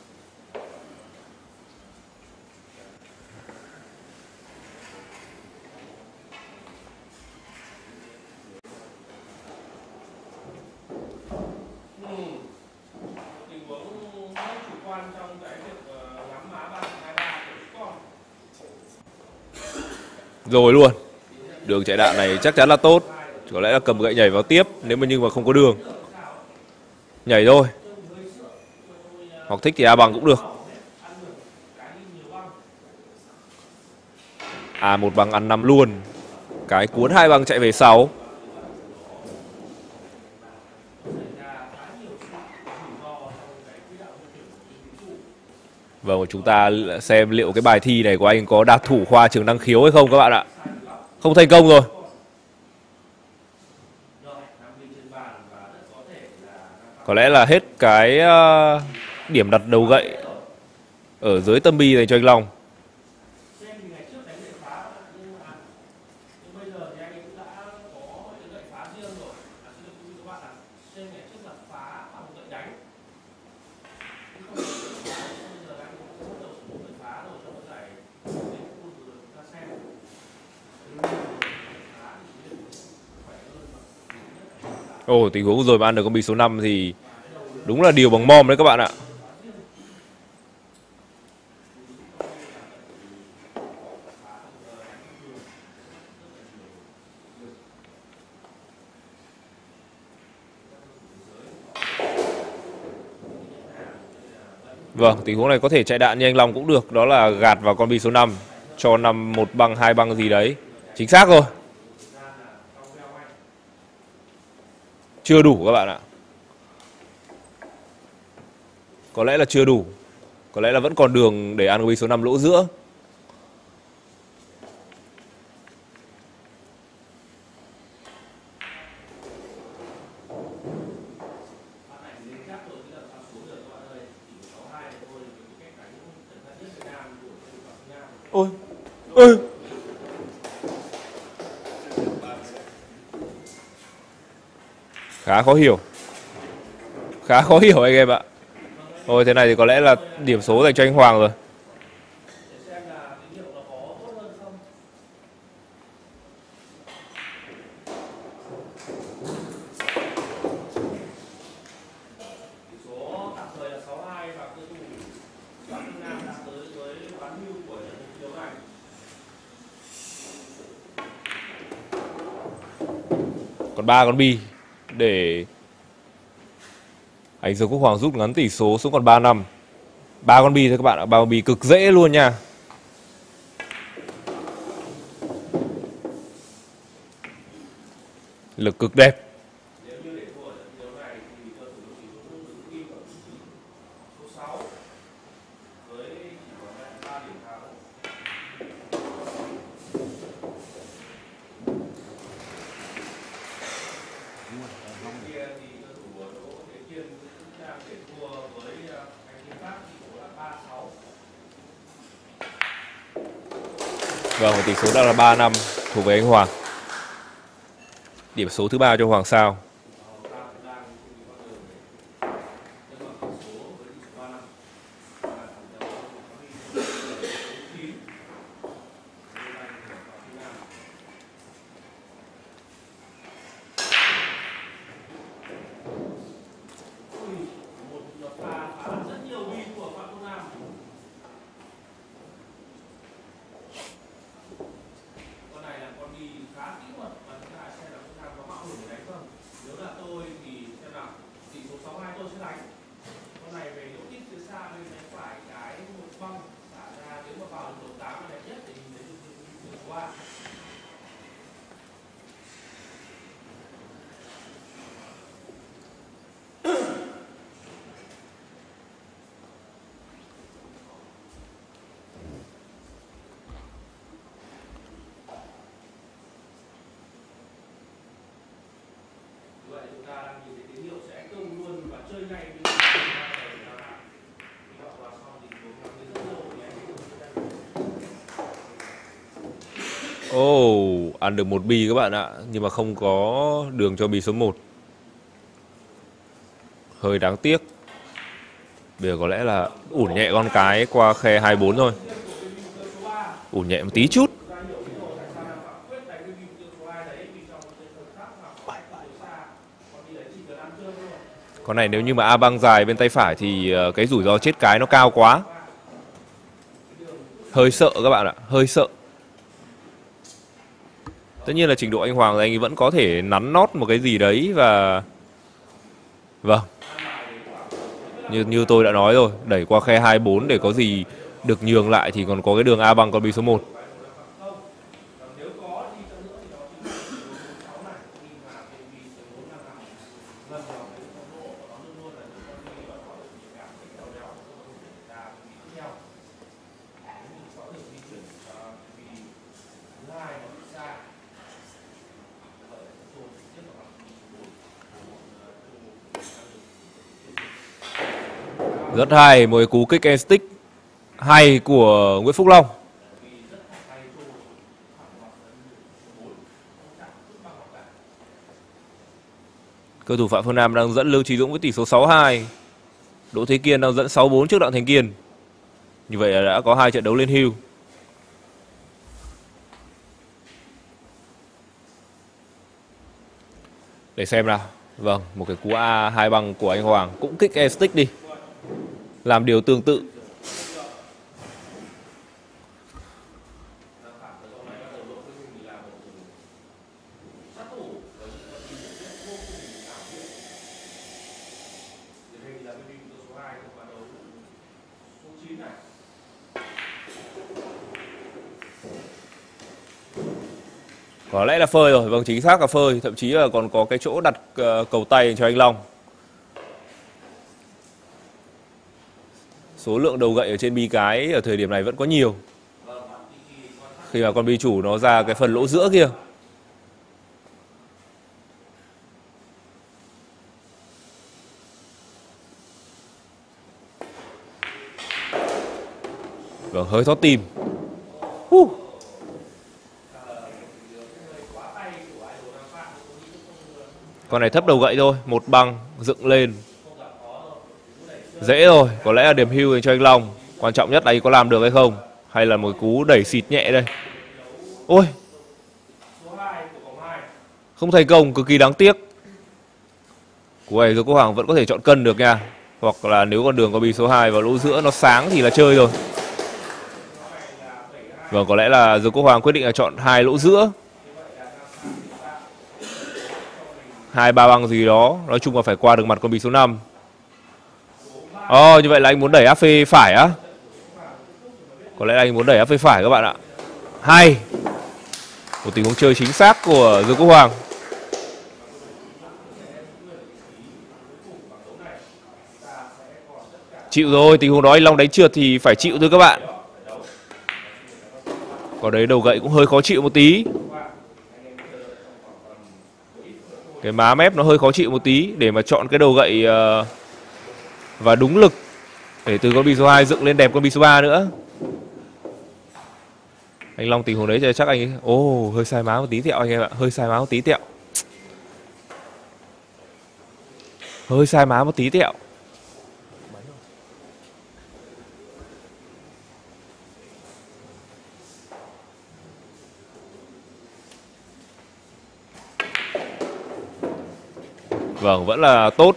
Rồi luôn. Đường chạy đạn này chắc chắn là tốt. Có lẽ là cầm gậy nhảy vào tiếp nếu mà nhưng mà không có đường. Nhảy thôi. Hoặc thích thì A bằng cũng được. A1 bằng ăn 5 luôn. Cái cuốn 2 bằng chạy về 6. Vâng, chúng ta xem liệu cái bài thi này của anh có đạt thủ khoa trường năng khiếu hay không các bạn ạ. Không thành công rồi. Có lẽ là hết cái điểm đặt đầu gậy ở dưới tâm bi dành cho anh Long. Tình huống rồi mà ăn được con bi số 5 thì đúng là điều bằng mom đấy các bạn ạ. Vâng, tình huống này có thể chạy đạn như anh Long cũng được. Đó là gạt vào con bi số 5. Cho 5 1 băng 2 băng gì đấy. Chính xác rồi. Chưa đủ các bạn ạ. Có lẽ là chưa đủ. Có lẽ là vẫn còn đường để ăn bi số 5 lỗ giữa. Ôi. Khá khó hiểu. Khá khó hiểu anh em ạ. Thế này thì có lẽ là điểm số dành cho anh Hoàng rồi. Còn 3 con bi để anh Dương Quốc Hoàng rút ngắn tỷ số xuống còn 3-5. 3 con bi thôi các bạn ạ, 3 con bi cực dễ luôn nha. Lực cực đẹp. Vâng, tỷ số đã là 3-5 thuộc về anh Hoàng. Điểm số thứ 3 cho Hoàng Sao. Ăn được một bi các bạn ạ, nhưng mà không có đường cho bi số 1. Hơi đáng tiếc. Bây giờ có lẽ là ủn nhẹ con cái qua khe 24 thôi. Ủn nhẹ một tí chút. Con này nếu như mà A băng dài bên tay phải thì cái rủi ro chết cái nó cao quá. Hơi sợ các bạn ạ, hơi sợ. Tất nhiên là trình độ anh Hoàng thì anh ấy vẫn có thể nắn nót một cái gì đấy và... Vâng. Như tôi đã nói rồi, đẩy qua khe 24 để có gì được nhường lại thì còn có cái đường A bằng con bi số 1. Rất hay, một cái cú kick and stick hay của Nguyễn Phúc Long. Cầu thủ Phạm Phương Nam đang dẫn Lưu Trí Dũng với tỷ số 6-2. Đỗ Thế Kiên đang dẫn 6-4 trước Đặng Thành Kiên. Như vậy là đã có 2 trận đấu lên hưu. Để xem nào. Vâng, một cái cú A hai băng của anh Hoàng cũng kick and stick đi. Làm điều tương tự. Có lẽ là phơi rồi, vâng, chính xác là phơi. Thậm chí là còn có cái chỗ đặt cầu tay cho anh Long. Số lượng đầu gậy ở trên bi cái ở thời điểm này vẫn có nhiều. Khi mà con bi chủ nó ra cái phần lỗ giữa kia. Vâng, hơi thót tim. Con này thấp đầu gậy thôi, một băng dựng lên. Dễ rồi, có lẽ là điểm hưu cho anh Long. Quan trọng nhất là anh có làm được hay không, hay là một cú đẩy xịt nhẹ đây. Ôi, không thành công, cực kỳ đáng tiếc. Cú này Dương Quốc Hoàng vẫn có thể chọn cân được nha. Hoặc là nếu con đường có bi số 2 và lỗ giữa nó sáng thì là chơi rồi. Vâng, có lẽ là Dương Quốc Hoàng quyết định là chọn 2 lỗ giữa. 2 3 băng gì đó, nói chung là phải qua được mặt con bi số 5. Như vậy là anh muốn đẩy áp phê phải á? Có lẽ là anh muốn đẩy áp phê phải các bạn ạ. Hay. Một tình huống chơi chính xác của Dương Quốc Hoàng. Chịu rồi, tình huống đó anh Long đánh trượt thì phải chịu thôi các bạn. Còn đấy đầu gậy cũng hơi khó chịu một tí. Cái má mép nó hơi khó chịu một tí. Để mà chọn cái đầu gậy và đúng lực để từ con bi số 2 dựng lên đẹp con bi số 3 nữa. Anh Long tình huống đấy thì chắc anh ấy... hơi sai má một tí tẹo anh em ạ. Hơi sai má một tí tẹo. Hơi sai má một tí tẹo. Vâng, vẫn là tốt.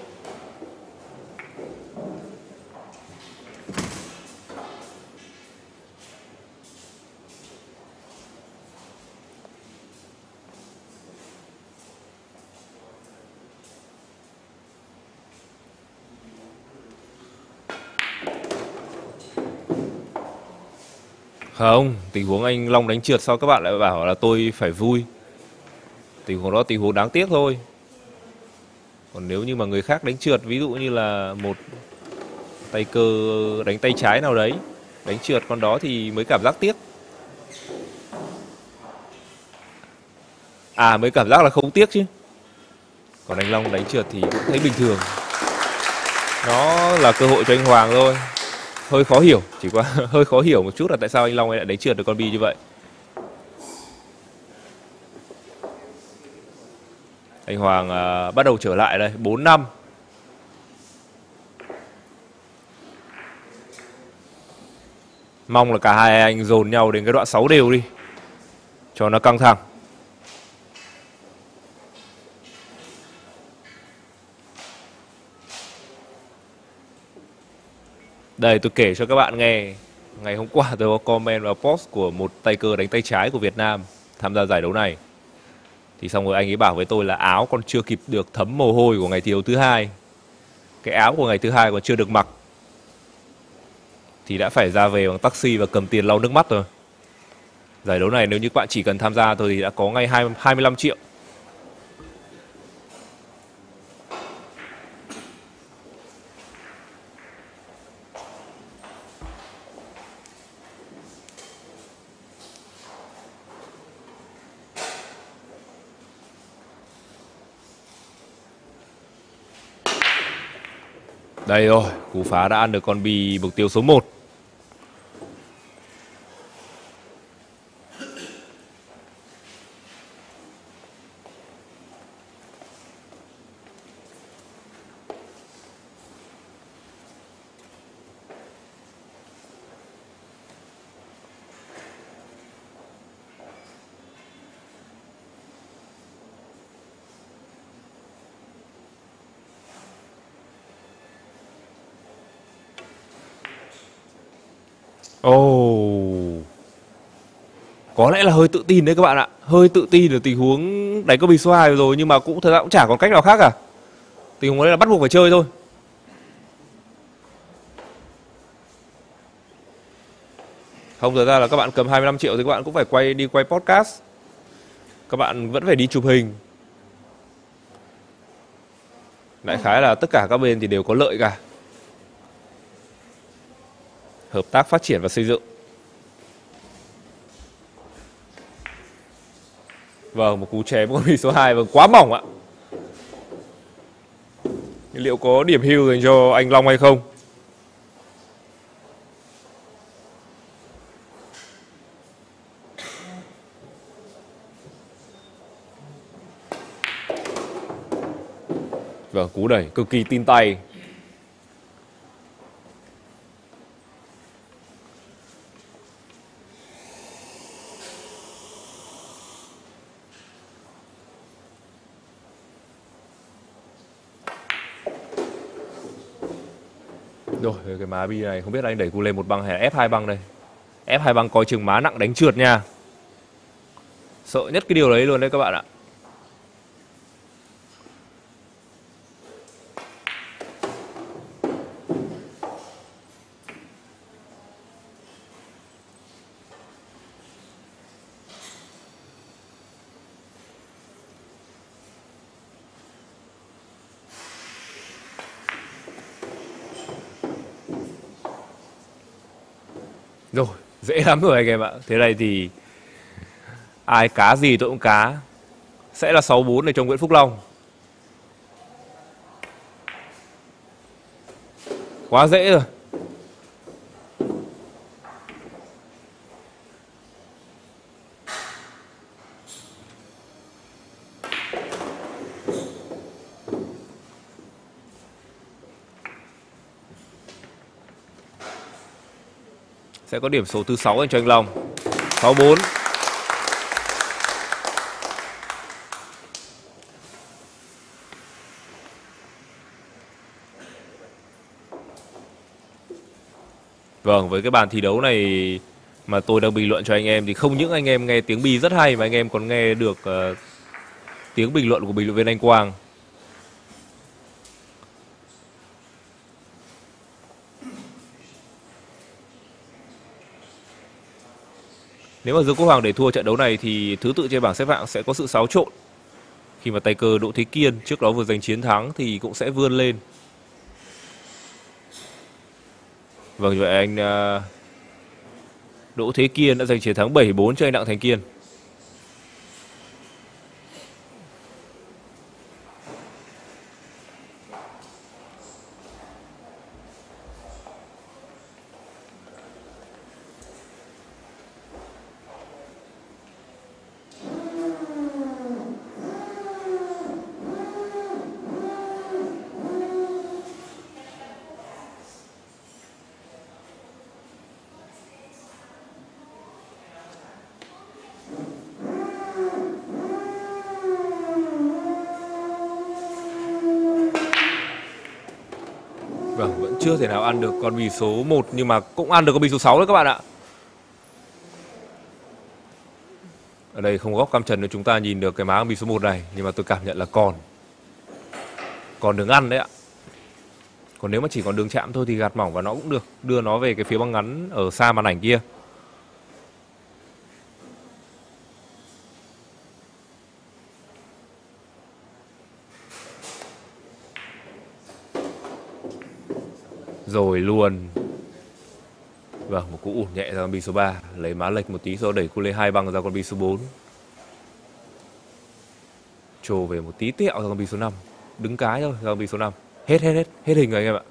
Không, tình huống anh Long đánh trượt sao các bạn lại bảo là tôi phải vui. Tình huống đó tình huống đáng tiếc thôi. Còn nếu như mà người khác đánh trượt, ví dụ như là một tay cơ đánh tay trái nào đấy đánh trượt con đó thì mới cảm giác tiếc. Mới cảm giác là không tiếc chứ. Còn anh Long đánh trượt thì cũng thấy bình thường. Nó là cơ hội cho anh Hoàng thôi. Hơi khó hiểu, chỉ qua hơi khó hiểu một chút là tại sao anh Long ấy lại đánh trượt được con bi như vậy. Anh Hoàng bắt đầu trở lại đây, 4-5. Mong là cả hai anh dồn nhau đến cái đoạn 6 đều đi, cho nó căng thẳng. Đây tôi kể cho các bạn nghe. Ngày hôm qua tôi có comment vào post của một tay cơ đánh tay trái của Việt Nam tham gia giải đấu này. Thì xong rồi anh ấy bảo với tôi là áo còn chưa kịp được thấm mồ hôi của ngày thi đấu thứ hai. Cái áo của ngày thứ hai còn chưa được mặc thì đã phải ra về bằng taxi và cầm tiền lau nước mắt rồi. Giải đấu này nếu như các bạn chỉ cần tham gia thôi thì đã có ngay 25 triệu. Đây rồi, cú phá đã ăn được con bi mục tiêu số 1. Có lẽ là hơi tự tin đấy các bạn ạ. Hơi tự tin ở tình huống đánh con bi số 2 rồi. Nhưng mà cũng thật ra cũng chả còn cách nào khác cả. Tình huống đấy là bắt buộc phải chơi thôi. Không, thật ra là các bạn cầm 25 triệu thì các bạn cũng phải đi quay podcast. Các bạn vẫn phải đi chụp hình. Đại khái là tất cả các bên thì đều có lợi cả. Hợp tác phát triển và xây dựng. Vâng, một cú chém con bi số 2 vâng, quá mỏng ạ. Liệu có điểm hưu dành cho anh Long hay không? Vâng, cú đẩy cực kỳ tin tay. Rồi, cái má bi này không biết là anh đẩy cú lên một băng hay là ép 2 băng đây. Ép 2 băng coi chừng má nặng đánh trượt nha. Sợ nhất cái điều đấy luôn đấy các bạn ạ. Rồi, dễ lắm rồi anh em ạ. Thế này thì ai cá gì tôi cũng cá. Sẽ là 6-4 này cho Nguyễn Phúc Long. Quá dễ rồi. Sẽ có điểm số thứ 6 dành cho anh Long. 6-4. Vâng, với cái bàn thi đấu này mà tôi đang bình luận cho anh em thì không những anh em nghe tiếng bi rất hay mà anh em còn nghe được tiếng bình luận của bình luận viên Anh Quang. Nếu mà Dương Quốc Hoàng để thua trận đấu này thì thứ tự trên bảng xếp hạng sẽ có sự xáo trộn. Khi mà tay cơ Đỗ Thế Kiên trước đó vừa giành chiến thắng thì cũng sẽ vươn lên. Vâng, vậy anh Đỗ Thế Kiên đã giành chiến thắng 7-4 cho anh Đặng Thành Kiên. Vâng, vẫn chưa thể nào ăn được con bì số 1 nhưng mà cũng ăn được con bì số 6 đấy các bạn ạ. Ở đây không góc cam trần để chúng ta nhìn được cái má con bì số 1 này, nhưng mà tôi cảm nhận là còn đường ăn đấy ạ. Còn nếu mà chỉ còn đường chạm thôi thì gạt mỏng và nó cũng được, đưa nó về cái phía băng ngắn ở xa màn ảnh kia. Rồi luôn. Vâng, một cú ủn nhẹ ra con bì số 3, lấy má lệch một tí sau đẩy cu lê 2 băng ra con bì số 4. Trồ về một tí tẹo ra con bì số 5. Đứng cái thôi ra con bì số 5. Hết hình rồi anh em ạ.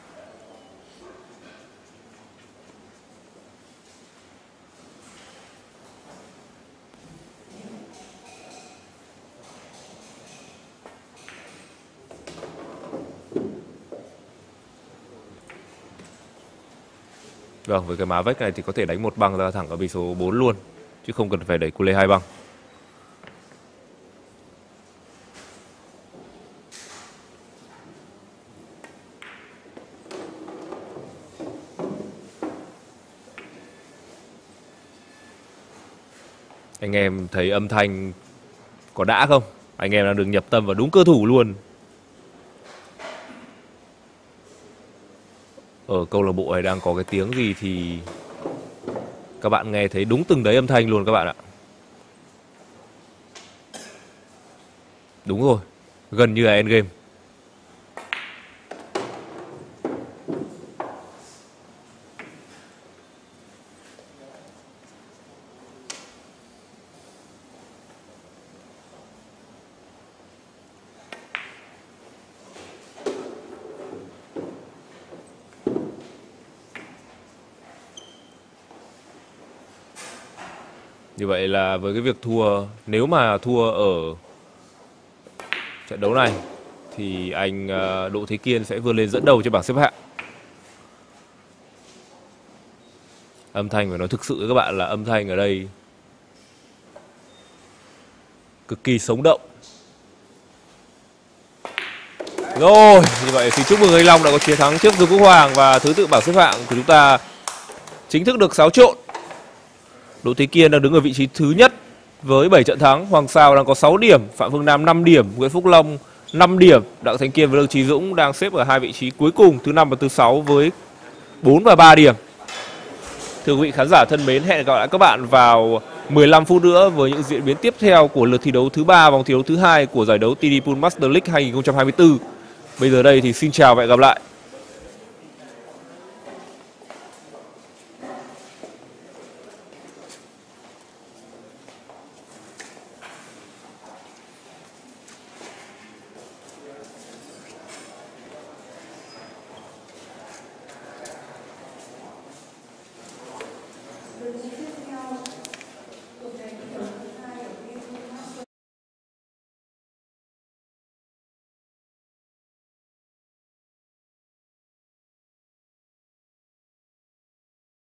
Vâng, với cái má vách này thì có thể đánh một băng ra thẳng ở bì số 4 luôn, chứ không cần phải đẩy cu lê 2 băng. Anh em thấy âm thanh có đã không? Anh em đang được nhập tâm vào đúng cơ thủ luôn. Ở câu lạc bộ này đang có cái tiếng gì thì các bạn nghe thấy đúng từng đấy âm thanh luôn các bạn ạ. Đúng rồi, gần như là endgame. Như vậy là với cái việc thua, nếu mà thua ở trận đấu này thì anh Đỗ Thế Kiên sẽ vươn lên dẫn đầu trên bảng xếp hạng. Âm thanh phải nói thực sự với các bạn là âm thanh ở đây cực kỳ sống động. Rồi, như vậy thì chúc mừng anh Long đã có chiến thắng trước Dương Quốc Hoàng và thứ tự bảng xếp hạng của chúng ta chính thức được xáo trộn. Đỗ Thế Kiên đang đứng ở vị trí thứ nhất với 7 trận thắng, Hoàng Sao đang có 6 điểm, Phạm Phương Nam 5 điểm, Nguyễn Phúc Long 5 điểm, Đặng Thành Kiên và Lương Chí Dũng đang xếp ở hai vị trí cuối cùng, thứ 5 và thứ 6 với 4 và 3 điểm. Thưa quý vị khán giả thân mến, hẹn gặp lại các bạn vào 15 phút nữa với những diễn biến tiếp theo của lượt thi đấu thứ 3, vòng thi đấu thứ 2 của giải đấu TD Pool Master League 2024. Bây giờ đây thì xin chào và hẹn gặp lại.